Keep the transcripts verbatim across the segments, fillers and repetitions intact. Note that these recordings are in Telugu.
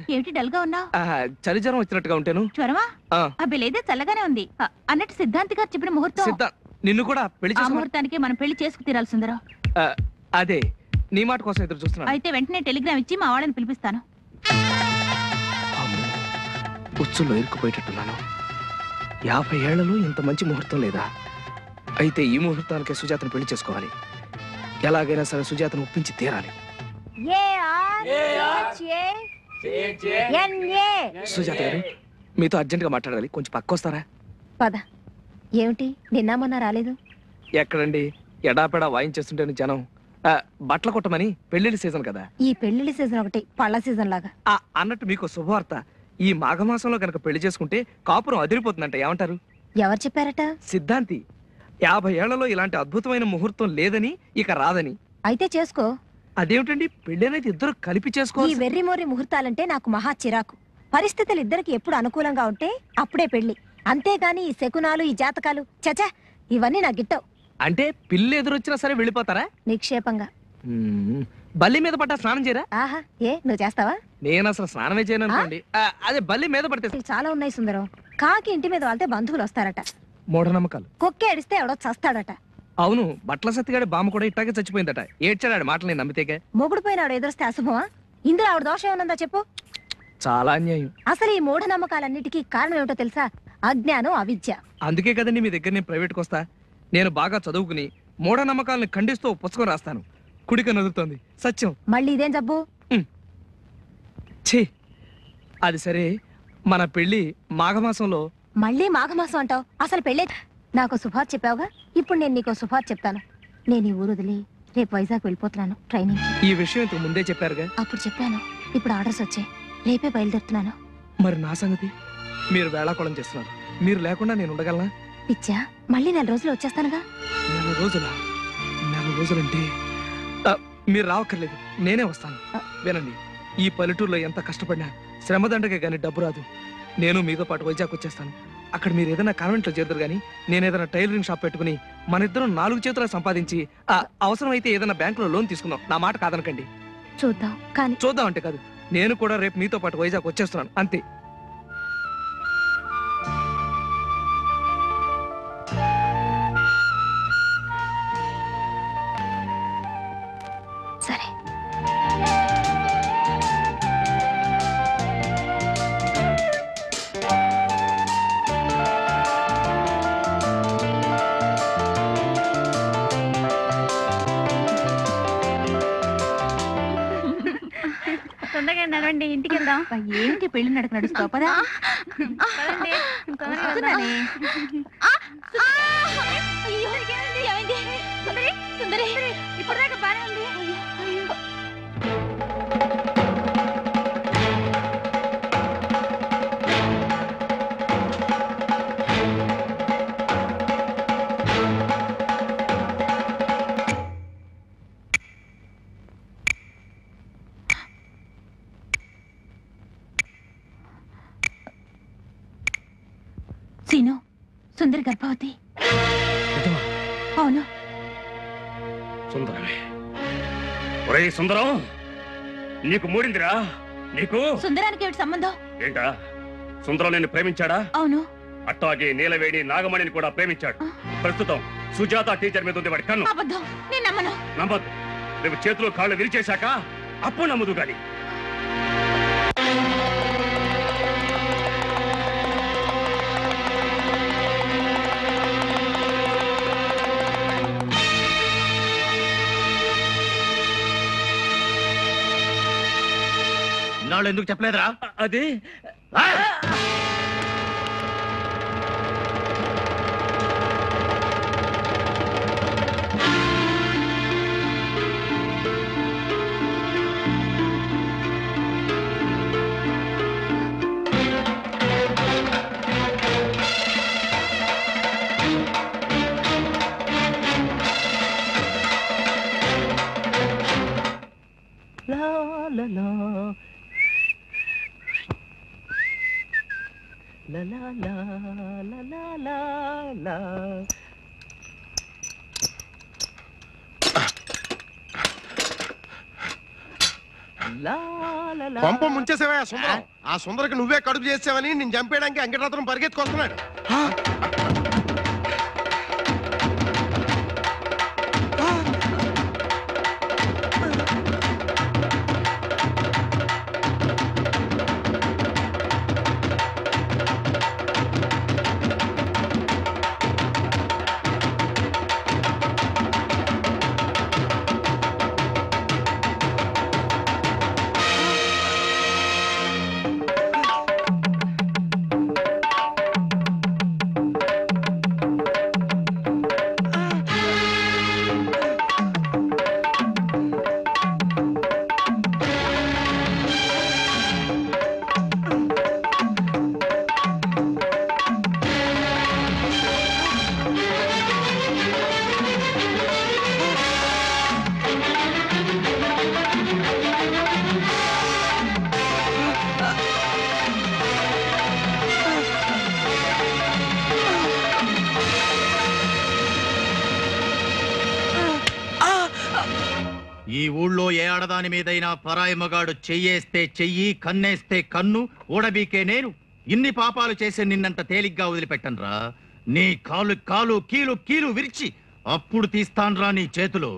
ఏమిటి డల్ గా ఉన్నావు? చలి జ్వరం వచ్చినట్టుగా ఉంటాను. జ్వరమా? అబ్బే లేదే, చల్లగానే ఉంది. అన్నట్టు సిద్ధాంతి గారు చెప్పిన ముహూర్తం నిన్ను కూడా పెళ్లి ఆ ముహూర్తానికి మనం పెళ్లి చేసుకు తీరాలి సుందరం. అదే నీ మాట కోసం ఎదురు చూస్తున్నా. అయితే వెంటనే టెలిగ్రామ్ ఇచ్చి మా వాళ్ళని పిలిపిస్తాను. ఉచ్చుల్లో ఇరుక్కుపోయేటట్టున్నాను. యాభై ఏళ్లలో ఇంత మంచి ముహూర్తం లేదా? అయితే ఈ ముహూర్తానికే సుజాతను పెళ్లి చేసుకోవాలి. ఎలాగైనా సరే సుజాతను ఒప్పించి తీరాలి. సుజాత గారు మీతో అర్జెంట్ గా మాట్లాడాలి, కొంచెం పక్కొస్తారా? పద. ఏమిటి నిన్న మొన్న రాలేదు? ఎక్కడండి, ఎడాపెడా వాయించేస్తుంటే జనం. బట్టల కొట్టమని, పెళ్లిళ్ళ సీజన్ కదా. ఈ పెళ్లిళ్ళ సీజన్ ఒకటి పళ్ళ సీజన్ లాగా. అన్నట్టు మీకు శుభవార్త. ఈ మాఘమాసంలో కనుక పెళ్లి చేసుకుంటే కాపురం అదిరిపోతుందంట. ఏమంటారు? ఎవరు చెప్పారట? సిద్ధాంతి. యాభై ఏళ్లలో ఇలాంటి అద్భుతమైన ముహూర్తం లేదని, ఇక రాదని. అయితే చేసుకో. అదేమిటండి, పెళ్ళైనది ఇద్దరు కలిపి చేసుకో. ఈ వెర్రి మోర్రి ముహూర్తాలంటే నాకు మహా చిరాకు. పరిస్థితులు ఇద్దరికి ఎప్పుడు అనుకూలంగా ఉంటే అప్పుడే పెళ్లి. అంతేగాని ఈ శకునాలు, ఈ జాతకాలు చచా ఇవన్నీ నాకు గిట్టవు. అంటే పిల్లి ఎదురొచ్చినా సరే వెళ్ళిపోతారా? నిక్షేపంగా. బల్లి మీద పడ్డా స్నానం చేయరా? ఆహా, ఏ నువ్వు చేస్తావా? నేను అసలు స్నానమే చేయను అనుకోండి. అదే బల్లి మీద పడితే. చాలా ఉన్నాయి సుందరం. కాకి ఇంటి మీద వాళ్తే బంధువులు వస్తారట. మూఢనమ్మకాలు. కుక్క ఏడిస్తే ఎవడో చస్తాడట. అవును, బట్ల సత్తిగాడి బామ్మ కూడా ఇట్టాగే చచ్చిపోయిందట. ఏడ్చాడు మాటలు నేను నమ్మితేగా. మొగుడు పోయినాడు ఎదురొస్తే అశుభమా? ఇందులో ఆవిడ దోషం ఏమనుందా చెప్పు? చాలా అన్యాయం. అసలు ఈ మూఢనమ్మకాలన్నిటికీ కారణం ఏమిటో తెలుసా? అజ్ఞానం, అవిద్య. అందుకే కదండి మీ దగ్గర నేను ప్రైవేట్కి వస్తా. నేను బాగా చదువుకుని మూఢనమ్మకాలను ఖండిస్తూ పుస్తకం రాస్తాను. కుడిక నదురుతోంది సత్యం. మళ్ళీ ఇదేం జబ్బు? ఛీ, అది సరే, మన పెళ్లి మాఘమాసంలో. మళ్ళీ మాఘమాసం అంటావు? అసలు పెళ్ళే. నాకు శుభార్త చెప్పావుగా, ఇప్పుడు నేను నీకు శుభార్త చెప్తాను. నేను ఈ ఊరు వదిలి రేపు వైజాగ్ వెళ్ళిపోతున్నాను ట్రైనింగ్. ఈ విషయం ఇంతకు ముందే చెప్పారుగా. అప్పుడు చెప్పాను, ఇప్పుడు ఆర్డర్స్ వచ్చాయి. రేపే బయలుదేరుతున్నాను. మరి నా సంగతి? మీరు వేళాకోళం చేస్తున్నారు. మీరు లేకుండా నేను ఉండగలనా? పిచ్చా, మళ్ళీ నెల రోజులు వచ్చేస్తానుగా. నెల రోజులా? నెల రోజులంటే మీరు రావక్కర్లేదు, నేనే వస్తాను. వినండి, ఈ పల్లెటూరులో ఎంత కష్టపడినా శ్రమదండకే గానీ డబ్బు రాదు. నేను మీతో పాటు వైజాగ్ వచ్చేస్తాను. అక్కడ మీరు ఏదైనా కాన్వెంట్లో చేద్దరు కానీ నేను ఏదైనా టైలరింగ్ షాప్ పెట్టుకుని మన ఇద్దరం నాలుగు చేతులు సంపాదించి అవసరమైతే ఏదైనా బ్యాంకులో లోన్ తీసుకుందాం. నా మాట కాదనకండి. చూద్దాం. కానీ చూద్దాం అంటే కాదు, నేను కూడా రేపు మీతో పాటు వైజాగ్ వచ్చేస్తున్నాను, అంతే. సరే. తొందరగా నడవండి, ఇంటికి వెళ్దాం. ఏంటి పెళ్లి నడక నడుస్తావు? పదా. ఇప్పుడు దాకా బానే ఉంది. సీను, సుందరి గర్భవతి. అవును. సుందరమే. ఒరే సుందరం, నీకు మూడిందిరా. నీకు సుందరానికి ఏమిటి సంబంధం? ఏంటా, సుందరం నిన్ను ప్రేమించాడా? అవును. అట్టాగే నీలవేణి నాగమణిని కూడా ప్రేమించాడు. ప్రస్తుతం సుజాత టీచర్ మీద ఉంది వాడి కన్ను. అబద్ధం, నేను నమ్మను. నమ్మద్దు. రేపు చేతులు కాళ్ళు విరిచేశాక అప్పుడు నమ్మదు గాని. నాళ్ళు ఎందుకు చెప్పలేదురా? అది la la la la la la la la la la. La la కొంప ముంచేసావా సుందరం? ఆ సుందరకి నువ్వే కడుపు చేసావని నేను చంపేయడానికి వెంకటరత్నం పరిగెత్తుకొస్తున్నాడు. ఈ ఊళ్ళో ఏ ఆడదాని మీదైనా పరాయి మగాడు చెయ్యేస్తే చెయ్యి, కన్నేస్తే కన్ను ఊడబీకే నేను ఇన్ని పాపాలు చేసే నిన్నంత తేలిగ్గా వదిలిపెట్టనురా. నీ కాలు కాలు కీలు కీలు విరిచి అప్పుడు తీస్తాన్రా నీ చేతులు.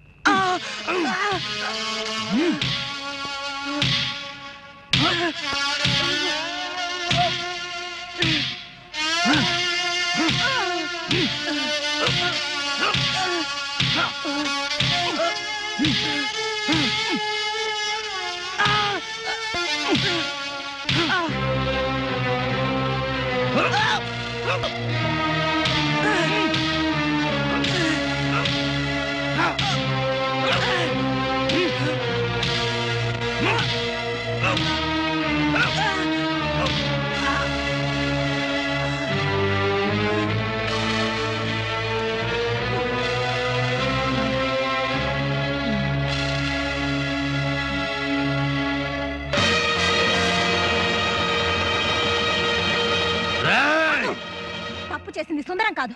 తప్పు చేసింది సుందరం కాదు.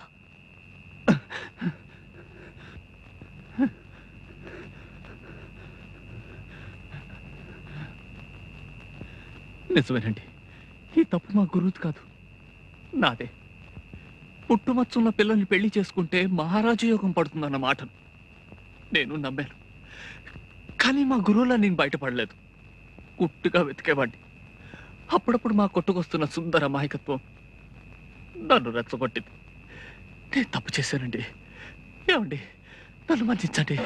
నిజమేనండి, ఈ తప్పు మా గురువుది కాదు, నాదే. పుట్టుమచ్చున్న పిల్లల్ని పెళ్లి చేసుకుంటే మహారాజు యోగం పడుతుందన్న మాటను నేను నమ్మాను. కానీ మా గురువులా నేను బయటపడలేదు. గుట్టుగా వెతికేవాడిని. అప్పుడప్పుడు మా కొట్టుకొస్తున్న సుందర మాయకత్వం నన్ను రెచ్చగొట్టింది. నేను తప్పు చేశానండి. ఏమండి, నన్ను మన్నించండి.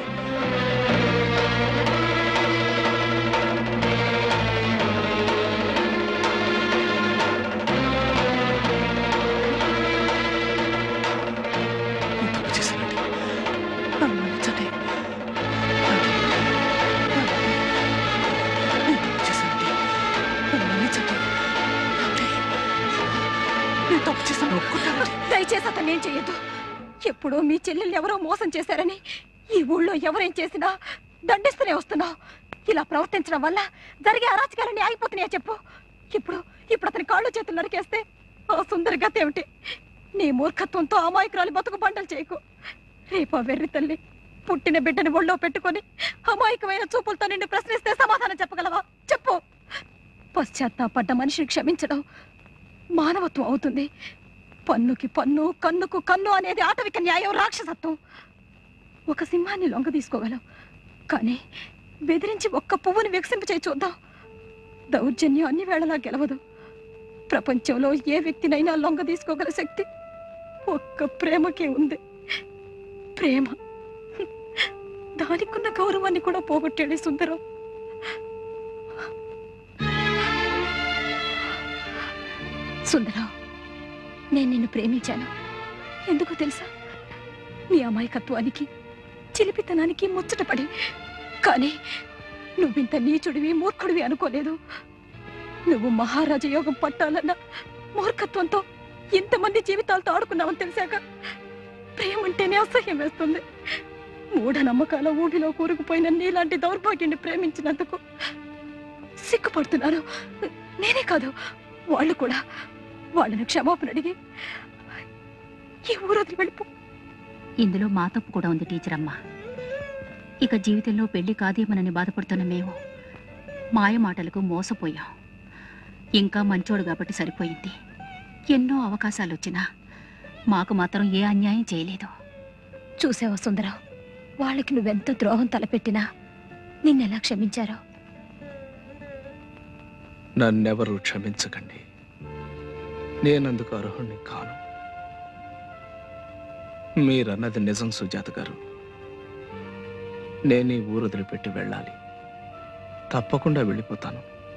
దయచేసి అతను ఏం చెయ్యొద్దు. ఎప్పుడో మీ చెల్లెల్ని ఎవరో మోసం చేశారని ఈ ఊళ్ళో ఎవరేం చేసినా దండిస్తూనే వస్తున్నావు. ఇలా ప్రవర్తించడం వల్ల జరిగే అరాచకాలన్నీ ఆగిపోతున్నాయా చెప్పు. ఇప్పుడు ఇప్పుడు అతని కాళ్ళు చేతులు నరికేస్తే ఆ సుందర గత ఏమిటి? నీ మూర్ఖత్వంతో అమాయకురాలు బతుకు బండలు చేయకు. రేపు ఆ వెర్రి తల్లి పుట్టిన బిడ్డని ఒళ్ళో పెట్టుకొని అమాయకమైన చూపులతో నిన్ను ప్రశ్నిస్తే సమాధానం చెప్పగలవా చెప్పు. పశ్చాత్తాపడ్డ మనిషిని క్షమించడం మానవత్వం అవుతుంది. పన్నుకి పన్ను, కన్నుకు కన్ను అనేది ఆటవిక న్యాయం, రాక్షసత్వం. ఒక సింహాన్ని లొంగ తీసుకోగలవు, కానీ బెదిరించి ఒక్క పువ్వుని వికసింపచేయి చూద్దాం. దౌర్జన్యం అన్ని వేళలా గెలవదు. ప్రపంచంలో ఏ వ్యక్తినైనా లొంగ తీసుకోగల శక్తి ఒక్క ప్రేమకే ఉంది. ప్రేమ దానికున్న గౌరవాన్ని కూడా పోగొట్టాడు సుందరం. సుందరం, నేను నిన్ను ప్రేమించాను. ఎందుకో తెలుసా? నీ అమాయకత్వానికి, చిలిపితనానికి ముచ్చటపడి. కానీ నువ్వింత నీచుడివి, మూర్ఖుడివి అనుకోలేదు. నువ్వు మహారాజ యోగం పట్టాలన్న మూర్ఖత్వంతో ఇంతమంది జీవితాలతో ఆడుకున్నావని తెలిసాక ప్రేమంటేనే అసహ్యం వేస్తుంది. మూఢనమ్మకాల ఊడిలో కూరుకుపోయిన నీలాంటి దౌర్భాగ్యాన్ని ప్రేమించినందుకు సిగ్గుపడుతున్నాను. నేనే కాదు, వాళ్ళు కూడా. వాళ్ళను క్షమాపణ అడిగి ఈ ఊరొదిలి వెళ్ళిపో. ఇందులో మా తప్పు కూడా ఉంది టీచర్ అమ్మ. ఇక జీవితంలో పెళ్లి కాదేమోనని బాధపడుతున్న మేము మాయ మాటలకు మోసపోయాం. ఇంకా మంచోడు కాబట్టి సరిపోయింది. ఎన్నో అవకాశాలు వచ్చినా మాకు మాత్రం ఏ అన్యాయం చేయలేదు. చూసావా సుందరం, వాళ్ళకి నువ్వెంత ద్రోహం తలపెట్టినా నిన్నెలా క్షమించారో. నన్నెవరూ క్షమించకండి. నేనందుకు అర్హుణ్ణి కాను. మీరన్నది నిజం సుజాత గారు. నేను ఈ ఊరు వదిలిపెట్టి వెళ్ళాలి. తప్పకుండా వెళ్ళిపోతాను.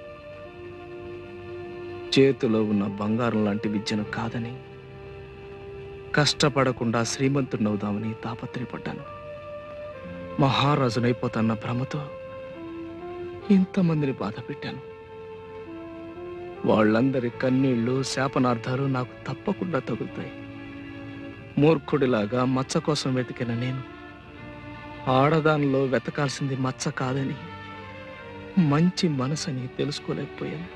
చేతిలో ఉన్న బంగారం లాంటి విద్యను కాదని, కష్టపడకుండా శ్రీమంతుడినవుదామని తాపత్రయపడ్డాను. మహారాజునైపోతన్న భ్రమతో ఇంతమందిని బాధ పెట్టాను. వాళ్ళందరి కన్నీళ్లు, శాపనార్థాలు నాకు తప్పకుండా తగులుతాయి. మూర్ఖుడిలాగా మచ్చ కోసం వెతికిన నేను ఆడదానిలో వెతకాల్సింది మచ్చ కాదని, మంచి మనసని తెలుసుకోలేకపోయాను.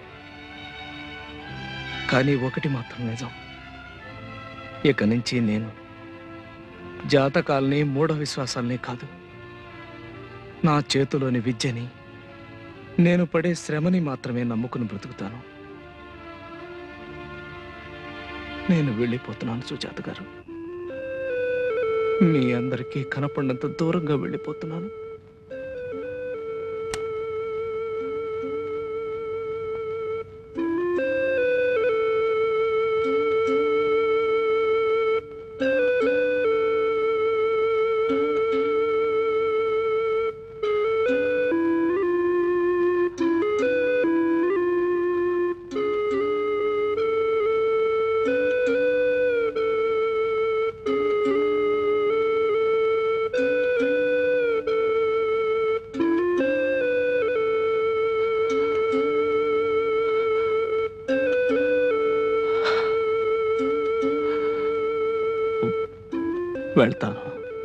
కానీ ఒకటి మాత్రం నిజం, ఇక నుంచి నేను జాతకాల్ని, మూఢ విశ్వాసాల్ని కాదు, నా చేతిలోని విద్యని, నేను పడే శ్రమని మాత్రమే నమ్ముకుని బ్రతుకుతాను. నేను వెళ్ళిపోతున్నాను సుజాత గారు. మీ అందరికీ కనపడినంత దూరంగా వెళ్ళిపోతున్నాను. వెళ్తాను.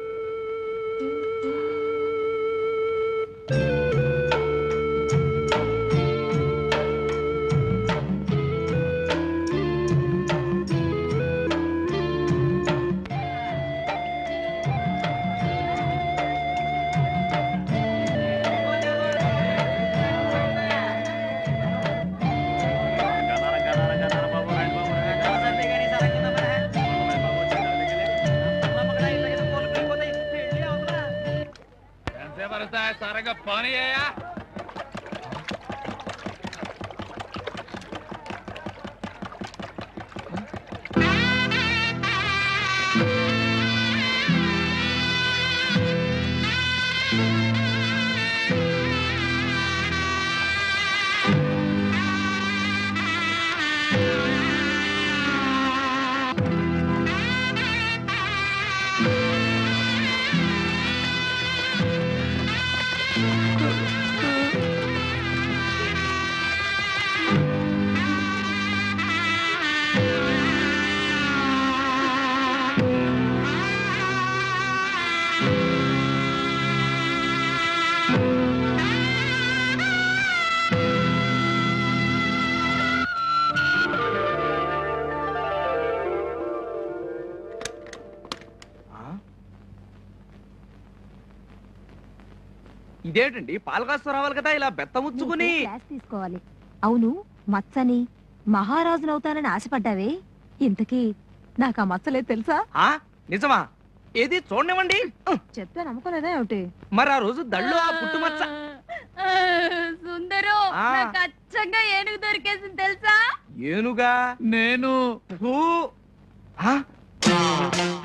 ఇదేంటండి, పాలకాస్తూ రావాలి కదా, ఇలా బెత్తముచ్చుకుని తీసుకోవాలి. అవును, మచ్చని మహారాజునవుతానని ఆశపడ్డావే, ఇంతకీ నాకు ఆ మచ్చలేదు తెలుసా? ఆ నిజమా? ఏది చూడనివ్వండి. చెప్తే నమ్మకలేదా ఏమిటి? మరి ఆ రోజు దళ్ళు ఆ పుట్టుమచ్చ సుందరం, నాకు అచ్చంగా ఏనుగు దొరికేసింది తెలుసా? ఏనుగా? నేను ఊ! ఆ?